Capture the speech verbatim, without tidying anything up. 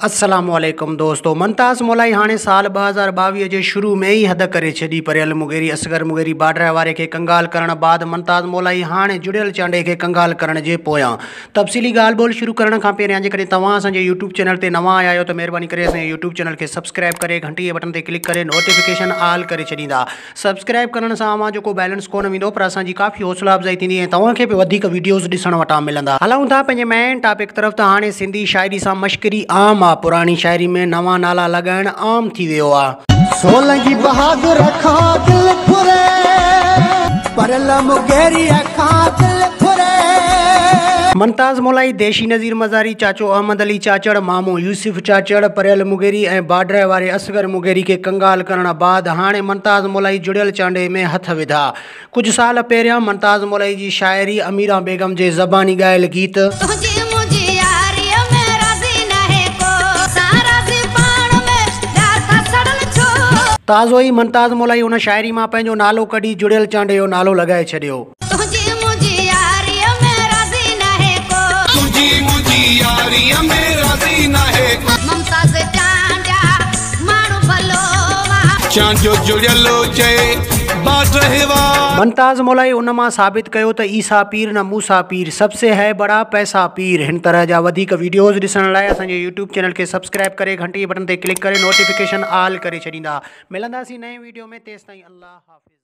अस्सलामुअलैकुम दोस्तों, मुमताज़ मौलाई हाणे साल ॿ हज़ार ॿावीह जे शुरू में ही हद करे छॾी। परियल मुगेरी असगर मुगेरी बाडर वारे खे कंगाल करण बाद मुमताज़ मौलाई हाणे जुड़ियल चांडे खे कंगाल करण जे पोयां। तफ़सीली ॻाल्हि ॿोल शुरू करण खां पहिरियां जेकॾहिं तव्हां असांजे यूट्यूब चैनल ते नवां आया आहियो त महिरबानी करे असांजे यूट्यूब चैनल खे सब्सक्राइब करे घंटी जे बटन ते क्लिक करे नोटिफिकेशन ऑल करे छॾींदा। सब्सक्राइब करण सां अवां जेको बैलेंस कोन वेंदो, पर असांजी काफ़ी हौसला अफ़ज़ाई थींदी ऐं तव्हांखे बि वधीक वीडियोज़ ॾिसण वटां मिलंदा। हलूं था पंहिंजे मेन टॉपिक तरफ़। त हाणे सिंधी शायरी सां मश्करी आम आहे। पुरानी शायरी में नवा नाला लगाइण आम थी वियो आहे। सोलंगी बहादुर खां दिल खुरे, परल मुगेरी खां दिल खुरे। मुमताज़ मौलाई, देशी नज़ीर मज़ारी, चाचो अहमद अली चाचड़, मामू यूसुफ चाचड़, परियल मुगेरी ऐं बाडर वारे असगर मुगेरी के कंगाल करण बाद हाणे मुमताज़ मौलाई जुड़ियल चांडे में हथ विधा। कुछ साल पहिरियां मुमताज़ मौलाई जी शायरी अमीरा बेगम जे ज़बानी ॻायल गीत ताज़ो ही मुमताज़ मौलाई उन शायरी मां पंहिंजो नालो कढी जुड़ियल चांडे जो नालो लगाए छॾियो। मुमताज़ मौलाई उन मां साबित कयो त ईसा पीर न मूसा पीर, सबसे है बड़ा पैसा पीर। हिन तरह जा वधीक वीडियोज़ ॾिसण लाइ असांजे यूट्यूब चैनल खे सब्सक्राइब करे घंटी बटन ते क्लिक करे नोटिफिकेशन ऑल करे छॾींदा। मिलंदासीं नए वीडियो में, तेसिताईं अल्लाह हाफ़िज़।